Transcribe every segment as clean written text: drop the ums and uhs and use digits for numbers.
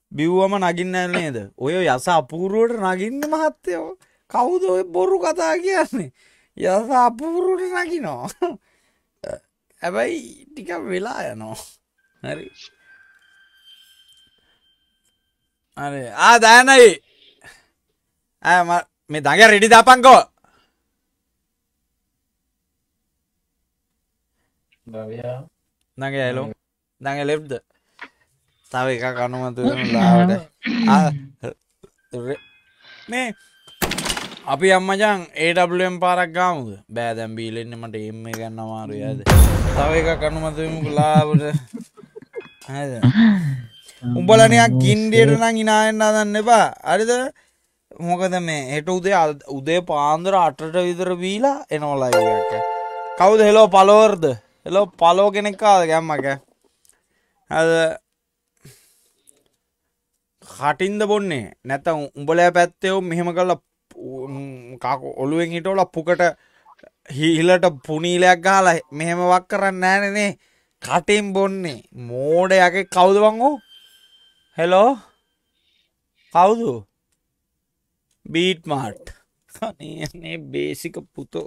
බිව්වම නගින්නේ නේද? ඔය යස අපූර්වට නගින්නේ මහත්තයෝ. කවුද ඔය බොරු කතා කියන්නේ? යස අපූර්වට නගිනවා. හැබැයි ටිකක් වෙලා යනවා. හරි. අरे දයනයි. මේ දඟ රෙඩි දාපන්කෝ. දඟ හෙලෝ. දඟ ලෙෆ්ට්ද? තව එකක් අනුමත වෙනවා ලාවට. මේ අපි අම්මචන් AWM පාරක් ගාමුද? බෑ දැන් බීලෙන්නේ මට එම් එක ගන්න අමාරුයි ආද. තව එකක් අනුමත වෙමුකෝ ලාවට. හරිද? උඹලා නිකන් කින්ඩියට නම් hina වෙන්න හදන්න එපා. හරිද? මොකද මේ හෙට උදේ පාන්දර 8ට විතර බීලා එනවා ලයිව් එකක්. කවුද හෙලෝ පලෝවර්ද? හෙලෝ පලෝ කෙනෙක් ආවද ගැම්මක? හරිද? කටින්ද බොන්නේ නැත්නම් උඹලා පැත්තේ මෙහෙම කරලා ඔළුවෙන් හිටවලා පුකට හිලට පුනීලයක් ගහලා මෙහෙම වක් කරන්නේ නැහනේ නේ. කටින් බොන්නේ මෝඩයගේ කවුද බං ඕ? හෙලෝ කවුද? Beat mart. අනේ බේසික පුතෝ.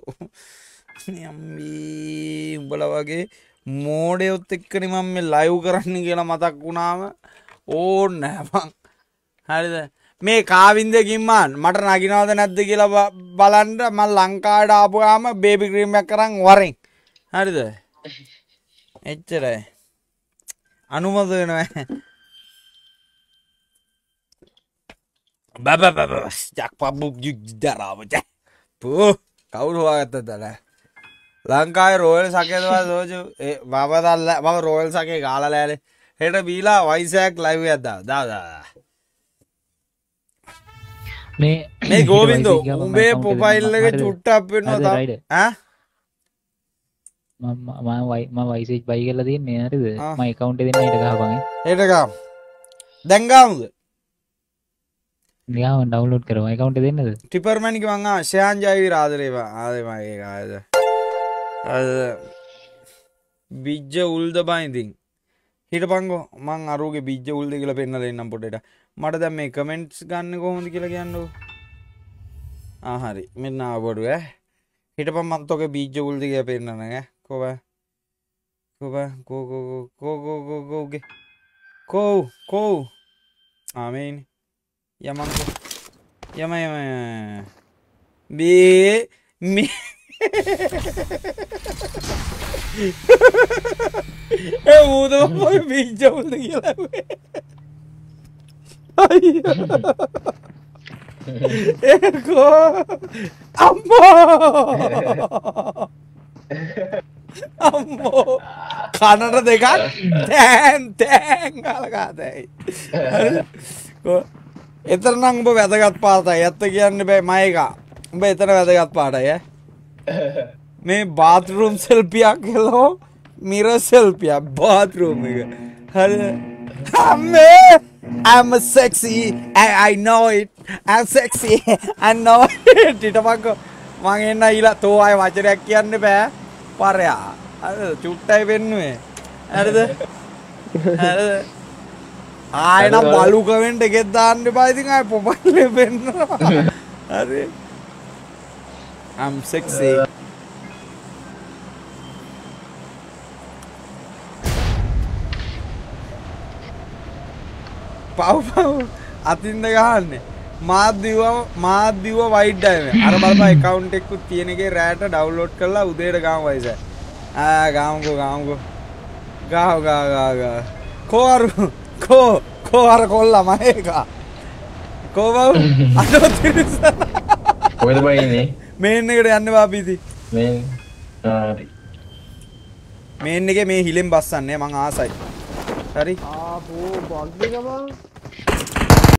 යම්මී උඹලා වගේ මෝඩයොත් එක්කනේ මම මේ ලයිව් කරන්න කියලා මතක් වුණාම ඕන්න නෑ බං. හරිද? මේ කාවින්දකින් මන් මට නගිනවද නැද්ද කියලා බලන්න මම ලංකාවට ආපුවාම බේබි ක්‍රීම් එකක් කරන් වරෙන්. හරිද? එච්චරයි. අනුමත වෙනවා. බබ ජක්පබු ජුද්දරාවජ. පෝ කවුරු හොයාගත්තද නැහැ. ලංකාවේ රොයල් සකේදවා සෝජු මම රොයල් සකේ ගාලා ලෑලේ. හෙට බීලා වයිසෑක් ලයිව් එකක් දාලා. මේ ගෝවින්දෝ උඹේ ප්‍රොෆයිල් එක චුට්ටක් වෙනවා ඈ මම වයිසේජ් බයි කරලා තියන්නේ හරිද මම account එක දෙන්න ඊට ගහපන් ඊට ගාම් දැන් ගාමුද නිකන් ඩවුන්ලෝඩ් කරමු account එක දෙන්නද ටිපර්මැන් කිව්වන් ශයාන් ජයවීර ආදරේවා ආදේ මගේ ආයද බිජ්ජ උල්ද බයින්දින් හිටපන්කෝ මං අරුගේ බිජ්ජ උල්ද කියලා පෙන්නලා දෙන්නම් පොඩට මට දැන් මේ කමෙන්ට්ස් ගන්න කොහොමද කියලා කියන්නකෝ හරි මෙන්න ආවඩු හිටපන් මන් තෝගේ බිජ්ජ උල්ද කියලා පෙන්නන කෝ ආමේන් යමන්කෝ යම බේ මේ ඌද මොයි බිජ්ජ උල්ද කියලා ඒකෝ අම්මෝ කනට දෙකක් තෑන් ගලකාතයි එතන නම් උඹ වැදගත් පාටයි ඇත්ත කියන්න බෑ මයිකා උඹ එතන වැදගත් පාටයි මේ බාත්රූම් සෙල්ෆියක් හෙලෝ මිරර් සෙල්ෆියක් බාත්රූම් එක හරි අම්මේ I'm sexy. I know it. I'm sexy. I know it. ඊටපස්සේ මං එන්න ඊලා තෝ ආය වචනයක් කියන්න බෑ. පරයා. හරිද? චුට්ටයි වෙන්නේ. හරිද? හරිද? ආය නම් බලු කමෙන්ට් එකක් දාන්න එපා. ඉතින් ආය ප්‍රොෆයිල් එක වෙන්නවා. හරි. I'm sexy. පව් අතින්ද ගහන්නේ මාත් දිව වයිඩ් ඩයිව අර බලපන් account එකකුත් තියෙන එකේ රෑට ඩවුන්ලෝඩ් කරලා උදේට ගාමු වයිස ගාමුකෝ ගාව කෝ අර කොල්ලා මහේක කෝ බව් අතෝ තිරස කොහෙද බයිනේ මේන් එකට යන්න බාපීති මේන් එකේ මේ හිලෙන් බස්සන්නේ මං ආසයි හරි ආපෝ බග්ද ගමන්